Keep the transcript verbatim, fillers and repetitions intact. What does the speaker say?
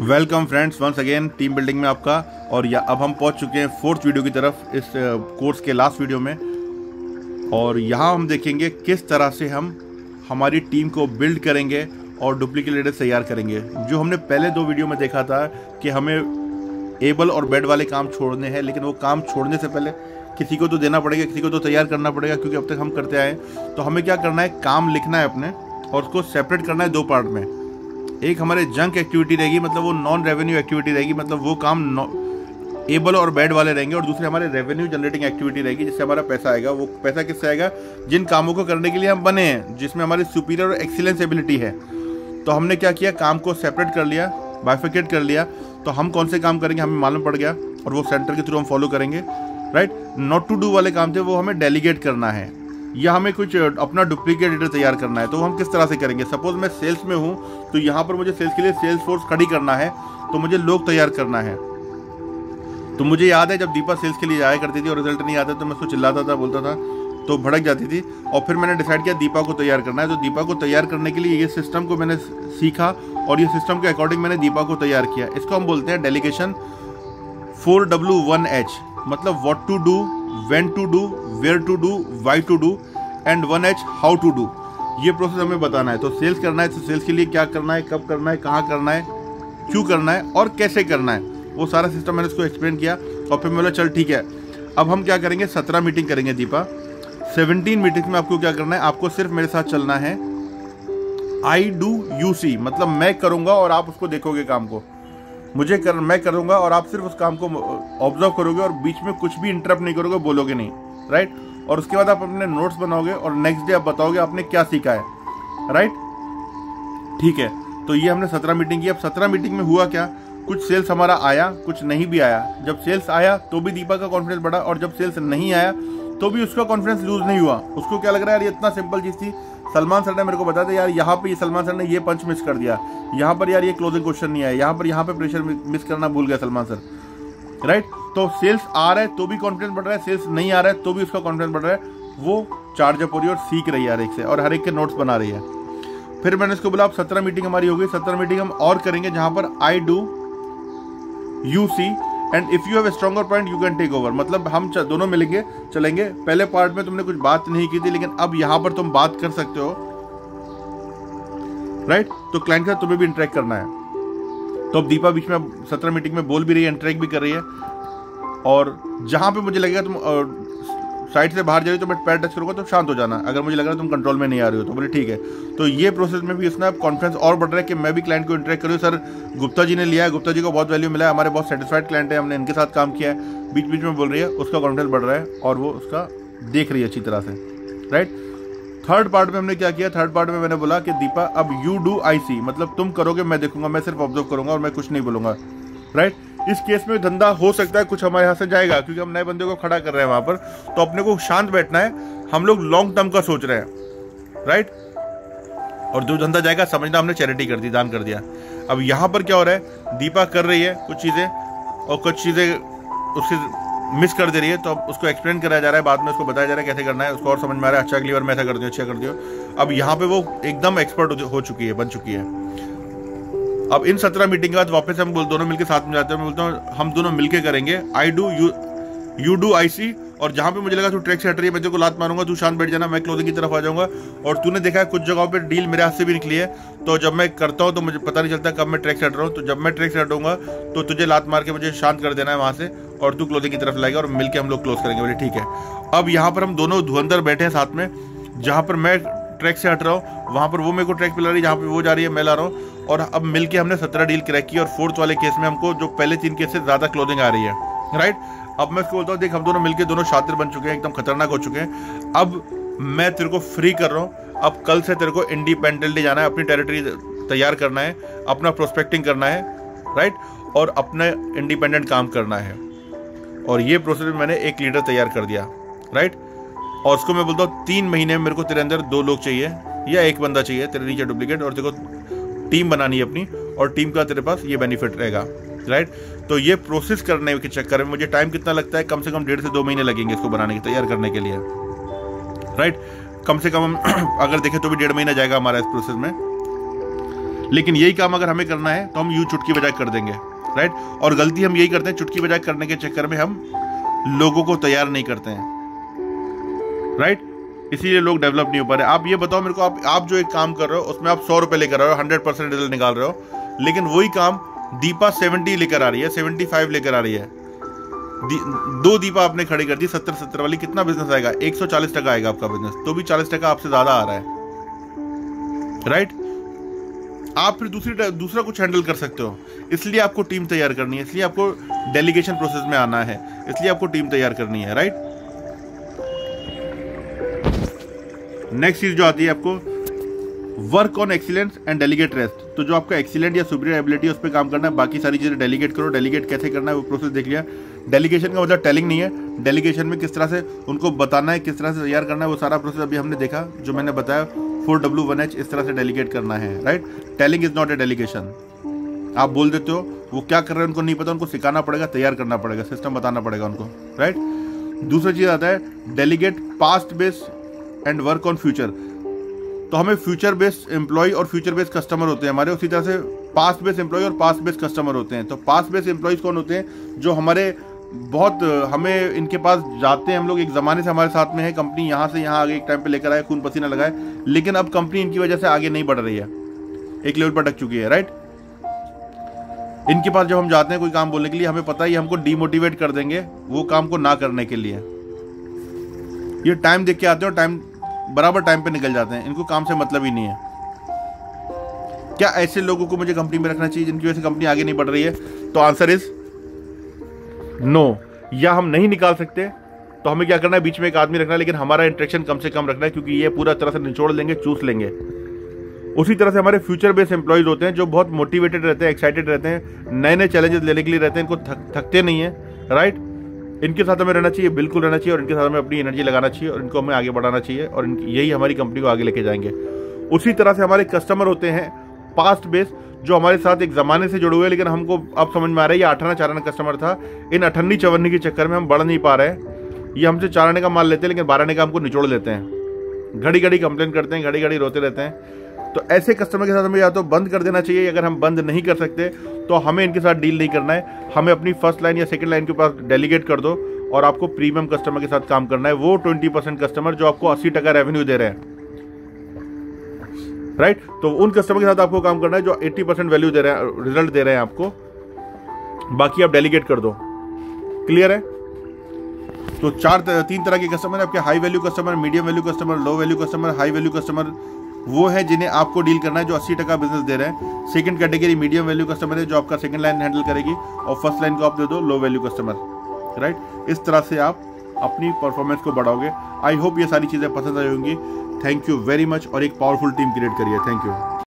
Welcome friends, once again team building में आपका। और या अब हम पहुंच चुके हैं फोर्थ वीडियो की तरफ इस कोर्स के लास्ट वीडियो में। और यहाँ हम देखेंगे किस तरह से हम हमारी टीम को बिल्ड करेंगे और डुप्लीकेट लीडर्स तैयार करेंगे। जो हमने पहले दो वीडियो में देखा था कि हमें एबल और बेड वाले काम छोड़ने हैं, लेकिन वो काम छोड़ने से पहले किसी को तो देना पड़ेगा, किसी को तो तैयार करना पड़ेगा, क्योंकि अब तक हम करते आए। तो हमें क्या करना है, काम लिखना है अपने और उसको सेपरेट करना है दो पार्ट में। एक हमारे जंक एक्टिविटी रहेगी, मतलब वो नॉन रेवेन्यू एक्टिविटी रहेगी, मतलब वो काम एबल और बेड वाले रहेंगे। और दूसरे हमारे रेवेन्यू जनरेटिंग एक्टिविटी रहेगी, जिससे हमारा पैसा आएगा। वो पैसा किससे आएगा? जिन कामों को करने के लिए हम बने हैं, जिसमें हमारी सुपीरियर और एक्सीलेंस एबिलिटी है। तो हमने क्या किया, काम को सेपरेट कर लिया, बाइफिकेट कर लिया। तो हम कौन से काम करेंगे हमें मालूम पड़ गया, और वो सेंटर के थ्रू हम फॉलो करेंगे। राइट, नॉट टू डू वाले काम थे वो हमें डेलीगेट करना है, या हमें कुछ अपना डुप्लीकेट लीडर तैयार करना है। तो हम किस तरह से करेंगे? सपोज मैं सेल्स में हूँ, तो यहाँ पर मुझे सेल्स के लिए सेल्स फोर्स खड़ी करना है, तो मुझे लोग तैयार करना है। तो मुझे याद है जब दीपा सेल्स के लिए जाया करती थी और रिजल्ट नहीं आता तो मैं उसको चिल्लाता था, बोलता था, तो भड़क जाती थी। और फिर मैंने डिसाइड किया दीपा को तैयार करना है। तो दीपा को तैयार करने के लिए ये सिस्टम को मैंने सीखा, और ये सिस्टम के अकॉर्डिंग मैंने दीपा को तैयार किया। इसको हम बोलते हैं delegation four W one H, मतलब what to do, when to do, where to do, why to do, and one H how to do. ये प्रोसेस हमें बताना है। तो सेल्स करना है तो सेल्स के लिए क्या करना है, कब करना है, कहाँ करना है, क्यों करना है और कैसे करना है, वो सारा सिस्टम मैंने इसको एक्सप्लेन किया। और फिर मैं बोला चल ठीक है, अब हम क्या करेंगे, सत्रह मीटिंग करेंगे दीपा। सेवनटीन मीटिंग में आपको क्या करना है, आपको सिर्फ मेरे साथ चलना है। आई डू यू सी, मतलब मैं करूँगा और आप उसको देखोगे काम को। मुझे कर मैं करूँगा और आप सिर्फ उस काम को ऑब्जर्व करोगे और बीच में कुछ भी इंटरप्ट नहीं करोगे, बोलोगे नहीं। राइट, और उसके बाद आप अपने नोट्स बनाओगे और नेक्स्ट डे आप बताओगे आपने क्या सीखा है। राइट, ठीक है। तो ये हमने सत्रह मीटिंग की। अब सत्रह मीटिंग में हुआ क्या, कुछ सेल्स हमारा आया, कुछ नहीं भी आया। जब सेल्स आया तो भी दीपा का कॉन्फिडेंस बढ़ा, और जब सेल्स नहीं आया तो भी उसका कॉन्फिडेंस लूज नहीं हुआ। उसको क्या लग रहा है, यार ये इतना सिंपल चीज थी, सलमान सर ने मेरे को बताया था यार यहाँ पे ये सलमान सर ने ये पंच मिस कर दिया, यहाँ पर यार ये क्लोजिंग क्वेश्चन नहीं आया, यहाँ पर यहाँ पे प्रेशर मिस करना भूल गया सलमान सर। राइट, तो सेल्स आ रहा है तो भी कॉन्फिडेंस बढ़ रहा है, सेल्स नहीं आ रहा है तो भी उसका कॉन्फिडेंस बढ़ रहा है। वो चार्ज अप हो रही है और सीख रही है हर एक से, और हर एक के नोट्स बना रही है। फिर मैंने इसको बोला अब सत्रह मीटिंग हमारी हो गई, सत्रह मीटिंग हम और करेंगे जहां पर I do you see and if you have a stronger point you can take over. मतलब हम दोनों मिलेंगे, चलेंगे। पहले पार्ट में तुमने कुछ बात नहीं की थी, लेकिन अब यहां पर तुम बात कर सकते हो। राइट, तो क्लाइंट के साथ तुम्हें भी इंटरेक्ट करना है। तो अब दीपा बीच में सत्रह मीटिंग में बोल भी रही है, इंटरेक्ट भी कर रही है। और जहां पे मुझे लगेगा तुम साइड से बाहर जा रही हो तो मैं पैर टच करूंगा तो शांत हो जाना, अगर मुझे लग रहा है तुम कंट्रोल में नहीं आ रही हो तो। बोले ठीक है। तो ये प्रोसेस में भी इसमें कॉन्फिडेंस और बढ़ रहा है कि मैं भी क्लाइंट को इंटरेक्ट करूँ। सर गुप्ता जी ने लिया है, गुप्ता जी को बहुत वैल्यू मिला है, हमारे बहुत सेटिस्फाइड क्लाइंट है, हमने इनके साथ काम किया है। बीच बीच में बोल रही है, उसका कॉन्फिडेंस बढ़ रहा है और वो उसका देख रही है अच्छी तरह से। राइट, थर्ड पार्ट में हमने क्या किया, थर्ड पार्ट में मैंने बोला कि दीपा अब यू डू आई सी, मतलब तुम करोगे मैं देखूंगा, मैं सिर्फ ऑब्जर्व करूंगा और मैं कुछ नहीं बोलूंगा। राइट, इस केस में धंधा हो सकता है कुछ हमारे यहाँ से जाएगा, क्योंकि हम नए बंदे को खड़ा कर रहे हैं वहां पर। तो अपने को शांत बैठना है, हम लोग लॉन्ग टर्म का सोच रहे हैं। राइट, और जो धंधा जाएगा समझना हमने चैरिटी कर दी, दान कर दिया। अब यहाँ पर क्या हो रहा है, दीपा कर रही है कुछ चीजें और कुछ चीजें उसकी मिस कर दे रही है, तो अब उसको एक्सप्लेन कराया जा रहा है, बाद में उसको बताया जा रहा है कैसे करना है, उसको और समझ में आ रहा है। अच्छा अगली बार मैं ऐसा कर दियो, अच्छा कर दियो। अब यहाँ पे वो एकदम एक्सपर्ट हो चुकी है, बन चुकी है। अब इन सत्रह मीटिंग के बाद वापस हम दोनों मिलकर साथ में जाते हैं। मैं बोलता हूँ हम दोनों मिलके करेंगे I do you you do I see, और जहां पे मुझे लगा तू ट्रैक से हट रही है मैं तेरे को लात मारूंगा, तू शांत बैठ जाना, मैं क्लोजिंग की तरफ आ जाऊंगा। और तूने देखा है कुछ जगहों पे डील मेरे हाथ से भी निकली है, तो जब मैं करता हूँ तो मुझे पता नहीं चलता कब मैं ट्रैक से हट रहा हूँ। तो जब मैं ट्रैक से हटूंगा तो तुझे लात मार के मुझे शांत कर देना है वहां से, और तू क्लोजिंग की तरफ लाएगा और मिलकर हम लोग क्लोज करेंगे। बोले ठीक है। अब यहाँ पर हम दोनों धुरंधर बैठे हैं साथ में, जहां पर मैं ट्रैक से हट रहा हूँ वहां पर वो मेरे को ट्रैक पे ला रही है, जहाँ पे वो जा रही है मैं ला रहा हूँ। और अब मिलके हमने सत्रह डील क्रैक की, और फोर्थ वाले केस में हमको जो पहले तीन केस से ज्यादा क्लोजिंग आ रही है। राइट, अब मैं उसको बोलता हूँ देख हम दोनों मिलके दोनों शातिर बन चुके हैं, एकदम खतरनाक हो चुके हैं। अब मैं तेरे को फ्री कर रहा हूँ, अब कल से तेरे को इंडिपेंडेंटली जाना है, अपनी टेरिटरी तैयार करना है, अपना प्रोस्पेक्टिंग करना है। राइट, और अपना इंडिपेंडेंट काम करना है। और ये प्रोसेस में मैंने एक लीडर तैयार कर दिया। राइट, और उसको मैं बोलता हूँ तीन महीने में मेरे को तेरे अंदर दो लोग चाहिए या एक बंदा चाहिए तेरे नीचे डुप्लीकेट, और तेरे को टीम बनानी है अपनी, और टीम का तेरे पास ये बेनिफिट रहेगा। राइट, तो ये प्रोसेस करने के चक्कर में मुझे टाइम कितना लगता है, कम से कम डेढ़ से दो महीने लगेंगे इसको बनाने के, तैयार करने के लिए। राइट, कम से कम हम अगर देखें तो भी डेढ़ महीना जाएगा हमारा इस प्रोसेस में। लेकिन यही काम अगर हमें करना है तो हम यूं चुटकी बजाय कर देंगे, राइट। और गलती हम यही करते हैं, चुटकी बजाय करने के चक्कर में हम लोगों को तैयार नहीं करते हैं, राइट। इसीलिए लोग डेवलप नहीं हो पा रहे। आप ये बताओ मेरे को, आप आप जो एक काम कर रहे हो उसमें आप सौ रुपए लेकर आ रहे हो, हंड्रेड परसेंट रिजल्ट निकाल रहे हो, लेकिन वही काम दीपा सेवेंटी लेकर आ रही है, सेवेंटी फाइव लेकर आ रही है। दो दीपा आपने खड़ी कर दी सत्तर सत्तर वाली, कितना बिजनेस आएगा? एक सौ चालीस टका आएगा आपका बिजनेस, तो भी चालीस टका आपसे ज्यादा आ रहा है, राइट। आप फिर दूसरी दूसरा कुछ हैंडल कर सकते हो। इसलिए आपको टीम तैयार करनी है, इसलिए आपको डेलीगेशन प्रोसेस में आना है, इसलिए आपको टीम तैयार करनी है, राइट। नेक्स्ट चीज जो आती है आपको, work on excellence and delegate rest. तो जो आपका एक्सीलेंट या सुपीरियर एबिलिटी है उस पर काम करना है, बाकी सारी चीजें डेलीगेट करो। डेलीगेट कैसे करना है वो प्रोसेस देख लिया। डेलीगेशन का मतलब टेलिंग नहीं है, डेलीगेशन में किस तरह से उनको बताना है, किस तरह से तैयार करना है, वो सारा प्रोसेस अभी हमने देखा, जो मैंने बताया फोर डब्ल्यू वन एच, इस तरह से डेलीगेट करना है, right. Telling is not a delegation. आप बोल देते हो, वो क्या कर रहे हैं उनको नहीं पता, उनको सिखाना पड़ेगा, तैयार करना पड़ेगा, सिस्टम बताना पड़ेगा उनको, राइट। दूसरा चीज आता है delegate past based and work on future. तो हमें फ्यूचर बेस्ड एम्प्लॉय और फ्यूचर बेस्ड कस्टमर होते हैं हमारे, उसी तरह से पास्ट बेस्ड एम्प्लॉय और पास्ट बेस्ड कस्टमर होते हैं। तो पास्ट बेस्ड एम्प्लॉयज कौन होते हैं? जो हमारे बहुत हमें इनके पास जाते हैं हम लोग, एक ज़माने से हमारे साथ में है, कंपनी यहाँ से यहाँ आगे एक टाइम पे लेकर आए, खून पसीना लगाए, लेकिन अब कंपनी इनकी वजह से आगे नहीं बढ़ रही है, एक लेवल पर अटक चुकी है, राइट। इनके पास जब हम जाते हैं कोई काम बोलने के लिए, हमें पता है हमको डीमोटिवेट कर देंगे वो काम को ना करने के लिए। ये टाइम देख के आते हैं और टाइम बराबर टाइम पे निकल जाते हैं, इनको काम से मतलब ही नहीं है। क्या ऐसे लोगों को मुझे कंपनी में रखना चाहिए जिनकी वजह से कंपनी आगे नहीं बढ़ रही है? तो आंसर इज नो। या हम नहीं निकाल सकते तो हमें क्या करना है, बीच में एक आदमी रखना है, लेकिन हमारा इंटरेक्शन कम से कम रखना है, क्योंकि ये पूरा तरह से निचोड़ लेंगे, चूस लेंगे। उसी तरह से हमारे फ्यूचर बेस्ड एम्प्लॉयज होते हैं जो बहुत मोटिवेटेड रहते हैं, एक्साइटेड रहते हैं, नए नए चैलेंजेस लेने के लिए रहते हैं, इनको थक थकते नहीं है, राइट। इनके साथ हमें रहना चाहिए, बिल्कुल रहना चाहिए, और इनके साथ हमें अपनी एनर्जी लगाना चाहिए और इनको हमें आगे बढ़ाना चाहिए, और यही हमारी कंपनी को आगे लेके जाएंगे। उसी तरह से हमारे कस्टमर होते हैं पास्ट बेस्ड, जो हमारे साथ एक ज़माने से जुड़े हुए, लेकिन हमको अब समझ में आ रहा है ये अठारह चाराना कस्टमर था, इन अठन्नी चवन्नी के चक्कर में हम बढ़ नहीं पा रहे हैं। ये हमसे चाराने का माल लेते हैं, लेकिन बारहने का हमको निचोड़ लेते हैं, घड़ी घड़ी कंप्लेन करते हैं, घड़ी घड़ी रोते रहते हैं। तो ऐसे कस्टमर के साथ हमें या तो बंद कर देना चाहिए, अगर हम बंद नहीं कर सकते तो हमें इनके साथ डील नहीं करना है। हमें अपनी फर्स्ट लाइन या सेकंड लाइन के पास डेलीगेट कर दो, और आपको प्रीमियम कस्टमर के साथ काम करना है, वो ट्वेंटी परसेंट कस्टमर जो आपको अस्सी टका रेवेन्यू दे रहे हैं, राइट। तो उन कस्टमर के साथ आपको काम करना है जो अस्सी परसेंट वैल्यू दे रहे हैं, रिजल्ट दे रहे हैं आपको, बाकी आप डेलीगेट कर दो। क्लियर है? तो चार तीन तरह के कस्टमर है आपके, high value customer, medium value customer, low value customer. High value customer वो है जिन्हें आपको डील करना है, जो अस्सी टका बिजनेस दे रहे हैं। Second category medium value customer है, जो आपका सेकंड लाइन हैंडल करेगी, और फर्स्ट लाइन को आप दे दो लो वैल्यू कस्टमर, राइट। इस तरह से आप अपनी परफॉर्मेंस को बढ़ाओगे। आई होप ये सारी चीज़ें पसंद आई होंगी। थैंक यू वेरी मच, और एक पावरफुल टीम क्रिएट करिए। Thank you.